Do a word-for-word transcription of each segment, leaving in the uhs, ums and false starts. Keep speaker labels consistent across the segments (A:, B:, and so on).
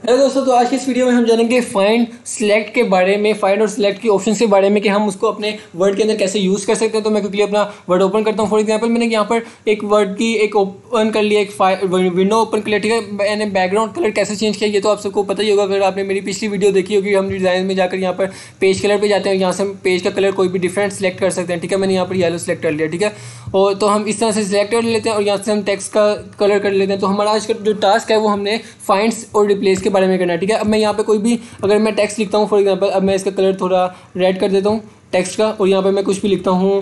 A: Hello दोस्तों, तो आज की इस वीडियो में हम जानेंगे फाइंड सेलेक्ट के बारे में, फाइंड और सिलेक्ट के ऑप्शन के बारे में कि हम उसको अपने वर्ड के अंदर कैसे यूज़ कर सकते हैं। तो मैं क्विकली अपना वर्ड ओपन करता हूँ। फॉर एग्जांपल मैंने यहाँ पर एक वर्ड की एक ओपन कर लिया, एक विंडो ओपन कर लिया, ठीक है। मैंने बैकग्राउंड कलर कैसे चेंज किया ये तो आप सबको पता ही होगा। अगर आपने मेरी पिछली वीडियो देखी होगी, हम डिज़ाइन में जाकर यहाँ पर पेज कलर पर जाते हैं, यहाँ से हम पेज का कलर कोई भी डिफरेंट सेलेक्ट कर सकते हैं, ठीक है। मैंने यहाँ पर येलो सेलेक्ट कर लिया, ठीक है। और तो हम इस तरह से सिलेक्ट कर लेते हैं और यहाँ से हम टेक्स्ट का कलर कर लेते हैं। तो हमारा आज का जो टास्क है वो हमने फाइंड्स और रिप्लेस के बारे में करना है, ठीक है। अब मैं यहाँ पे कोई भी अगर मैं टेक्स्ट लिखता हूँ, फॉर एग्जांपल अब मैं इसका कलर थोड़ा रेड कर देता हूँ टेक्स्ट का, और यहाँ पे मैं कुछ भी लिखता हूँ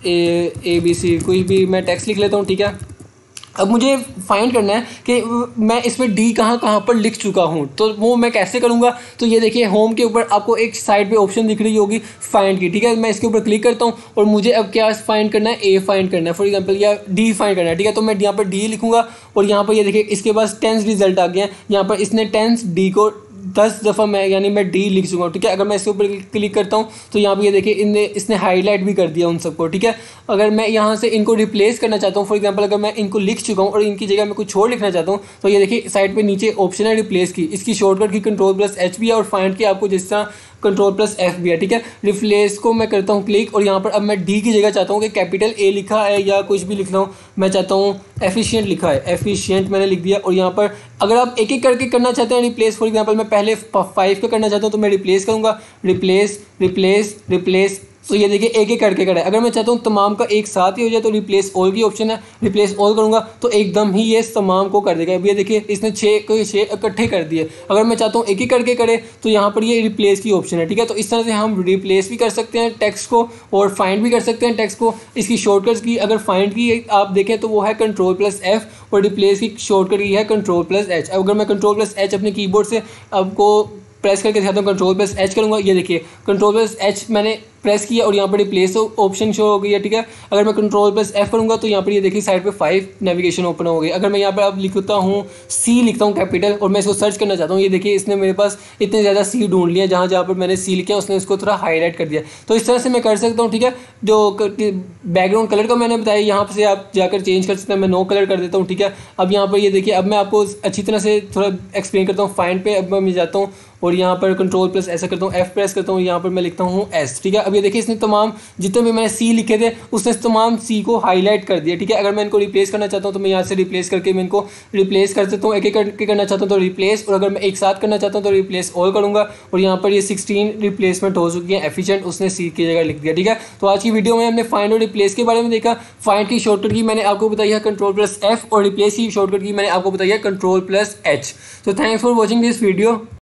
A: ए ए बी सी, कोई भी मैं टेक्स्ट लिख लेता हूँ, ठीक है। अब मुझे फाइंड करना है कि मैं इसमें डी कहाँ कहाँ पर लिख चुका हूँ, तो वो मैं कैसे करूँगा। तो ये देखिए होम के ऊपर आपको एक साइड पे ऑप्शन दिख रही होगी फाइंड की, ठीक है। मैं इसके ऊपर क्लिक करता हूँ और मुझे अब क्या फाइंड करना है, ए फाइंड करना है फॉर एग्जांपल, या डी फाइंड करना है, ठीक है। तो मैं यहाँ पर डी लिखूँगा और यहाँ पर ये देखिए इसके पास टेंस रिजल्ट आ गया है। यहाँ पर इसने टेंस डी को दस दफ़ा मैं यानी मैं डी लिख चुका हूँ, ठीक है। अगर मैं इसके ऊपर क्लिक करता हूँ तो यहाँ पे ये देखिए इनने इसने हाईलाइट भी कर दिया उन सबको, ठीक है। अगर मैं यहाँ से इनको रिप्लेस करना चाहता हूँ, फॉर एग्जांपल अगर मैं इनको लिख चुका हूँ और इनकी जगह मैं कुछ और लिखना चाहता हूँ, तो ये देखिए साइड पे नीचे ऑप्शन है रिप्लेस की। इसकी शॉर्टकट की कंट्रोल प्लस एच भी है और फाइंड की आपको जिस तरह कंट्रोल प्लस एफ भी है, ठीक है। रिप्लेस को मैं करता हूँ क्लिक और यहाँ पर अब मैं डी की जगह चाहता हूँ कि कैपिटल ए लिखा है या कुछ भी लिख रहा हूँ, मैं चाहता हूँ एफिशिएंट लिखा है, एफिशिएंट मैंने लिख दिया। और यहाँ पर अगर आप एक एक करके करना चाहते हैं रिप्लेस, फॉर एग्जांपल मैं पहले फाइव का करना चाहता हूँ तो मैं रिप्लेस करूँगा, रिप्लेस रिप्लेस रिप्लेस। तो ये देखिए एक एक करके करा है। अगर मैं चाहता हूँ तमाम का एक साथ ही हो जाए तो रिप्लेस ऑल की ऑप्शन है, रिप्लेस ऑल करूँगा तो एकदम ही ये तमाम को कर देगा। अब ये देखिए इसने छः को छः इकट्ठे कर दिए। अगर मैं चाहता हूँ एक ही करके करे तो यहाँ पर ये रिप्लेस की ऑप्शन है, ठीक है। तो इस तरह से हम रिप्लेस भी कर सकते हैं टेक्स्ट को और फाइंड भी कर सकते हैं टेक्स्ट को। इसकी शॉर्टकट्स की अगर फाइंड की आप देखें तो वो है कंट्रोल प्लस एफ और रिप्लेस की शॉर्टकट की है कंट्रोल प्लस एच। अगर मैं कंट्रोल प्लस एच अपने कीबोर्ड से आपको प्रेस करके दिखाता हूँ, कंट्रोल प्लस एच करूँगा, ये देखिए कंट्रोल प्लस एच मैंने प्रेस किया और यहाँ पर रिप्लेस ऑप्शन शो हो गई है, ठीक है। अगर मैं कंट्रोल प्लस एफ करूँगा तो यहाँ पर ये देखिए साइड पे फाइव नेविगेशन ओपन हो गई। अगर मैं यहाँ पर अब लिखता हूँ सी लिखता हूँ कैपिटल और मैं इसको सर्च करना चाहता हूँ, ये देखिए इसने मेरे पास इतने ज़्यादा सी ढूंढ लिया, जहाँ जहाँ पर मैंने सी लिखा उसने उसको थोड़ा हाईलाइट कर दिया। तो इस तरह से मैं कर सकता हूँ, ठीक है। जो बैकग्राउंड कलर का मैंने बताया यहाँ से आप जाकर चेंज कर सकते हैं। मैं नो कलर कर देता हूँ, ठीक है। अब यहाँ पर ये देखिए अब मैं आपको अच्छी तरह से थोड़ा एक्सप्लेन करता हूँ। फाइंड पे अब मैं जाता हूँ और यहाँ पर कंट्रोल प्लस ऐसा करता हूँ, एफ प्रेस करता हूँ, यहाँ पर मैं लिखता हूँ एस, ठीक है। अब ये देखिए इसने तमाम जितने भी मैंने सी लिखे थे उसने तमाम सी को हाईलाइट कर दिया, ठीक है। अगर मैं इनको रिप्लेस करना चाहता हूँ तो मैं यहाँ से रिप्लेस करके मैं इनको रिप्लेस कर सकता हूँ। एक एक करके करना चाहता हूँ तो रिप्लेस, और अगर मैं एक साथ करना चाहता हूँ तो रिप्लेस ऑल करूँगा। और यहाँ पर ये सिक्सटीन रिप्लेसमेंट हो चुकी है, एफिशिएंट उसने सी की जगह लिख दिया, ठीक है। तो आज की वीडियो में हमने फाइंड और रिप्लेस के बारे में देखा। फाइंड की शॉर्टकट की मैंने आपको बताई है कंट्रोल प्लस एफ और रिप्लेस की शॉर्टकट की मैंने आपको बताई है कंट्रोल प्लस एच। तो thanks for watching this video.